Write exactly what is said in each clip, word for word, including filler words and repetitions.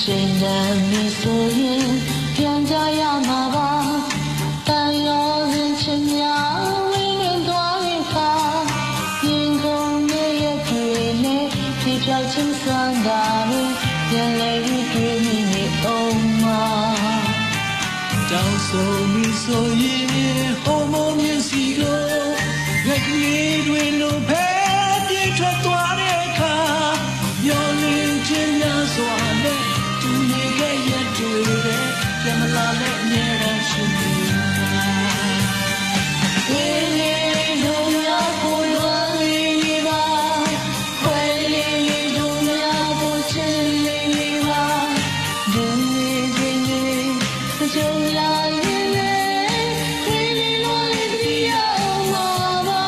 ချိန်တန်ပြီဆိုရင်ပြန်ကြရမှာပါတန်ရောစဉ်ချင်များဝင်းနေသွားရင်ခါရင်ကုန်ရဲ့ရဲ့တွေနဲ့ဒီပြောက်ချင်းစံတာလို့ပြန်လဲပြီးတွေ့မိနေအောင်မှာတောင်းဆိုမိဆိုရင်ဟိုမောမြင်စီကိုရက်ကလေးတွေလိုပဲပြေးထွက်သွားတဲ့အခါမျောလင်းခြင်းများစွာနဲ့သူနေခဲ့ရတွေ့တဲ့ပြန်မလာတဲ့အမြဲတမ်းရှိနေတာဝင်းလေးတို့များကိုလွမ်းနေပါခွဲလေးတို့များကိုချစ်နေပါဒီနေ့ဒီနေ့ကြုံလာရင်လည်းခွဲလေးလွမ်းနေရမှာပါ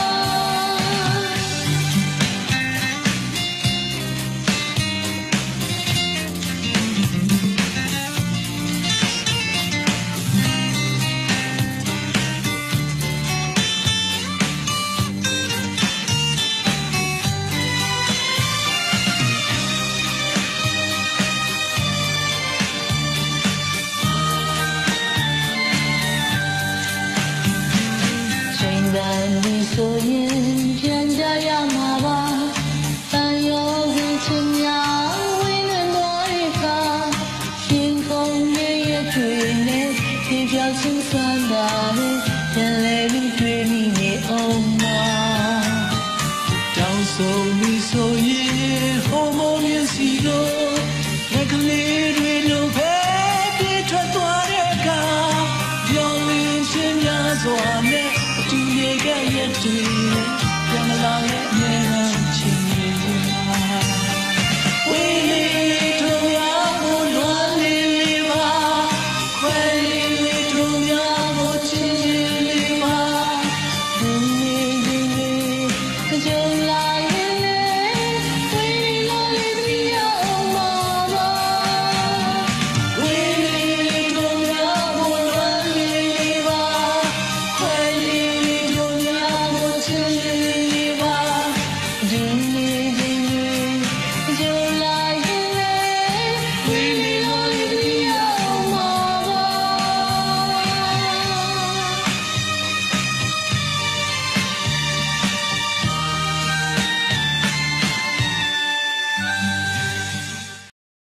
တန်ပြီဆိုရင်ပြန်ကြရမှာပါတန်ရောစဉ်ချင်များဝင်းနေသွားတဲ့အခါရင်ကုန်ရဲ့ရဲ့တွေနဲ့ဒီပြောက်ချင်းစံတာနဲ့ပြန်လဲပြီးတွေ့မိနေအောင်မှာတောင်းဆိုမိဆိုရင်ဟိုမောမြင်စီကိုရက်ကလေးတွေလိုပဲပြေးထွက်သွားတဲ့အခါပြောင်းလင်းခြင်းများစွာနဲ့သူရဲ့ရဲ့တွေ့ပြန်လာရဲ့